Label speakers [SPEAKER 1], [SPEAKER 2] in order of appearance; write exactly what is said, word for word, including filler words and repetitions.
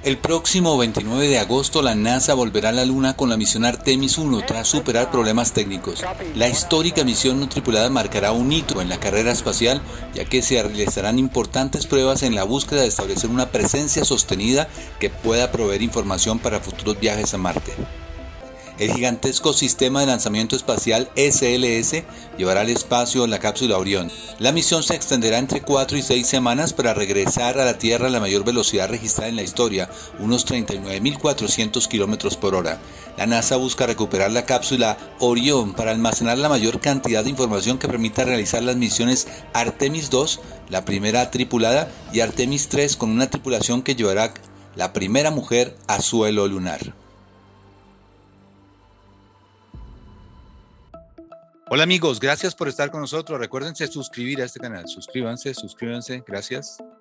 [SPEAKER 1] El próximo veintinueve de agosto la NASA volverá a la Luna con la misión Artemis uno tras superar problemas técnicos. La histórica misión no tripulada marcará un hito en la carrera espacial, ya que se realizarán importantes pruebas en la búsqueda de establecer una presencia sostenida que pueda proveer información para futuros viajes a Marte. El gigantesco sistema de lanzamiento espacial S L S llevará al espacio la cápsula Orión. La misión se extenderá entre cuatro y seis semanas para regresar a la Tierra a la mayor velocidad registrada en la historia, unos treinta y nueve mil cuatrocientos kilómetros por hora. La NASA busca recuperar la cápsula Orión para almacenar la mayor cantidad de información que permita realizar las misiones Artemis dos, la primera tripulada, y Artemis tres con una tripulación que llevará la primera mujer a suelo lunar. Hola amigos, gracias por estar con nosotros. Recuérdense suscribir a este canal. Suscríbanse, suscríbanse. Gracias.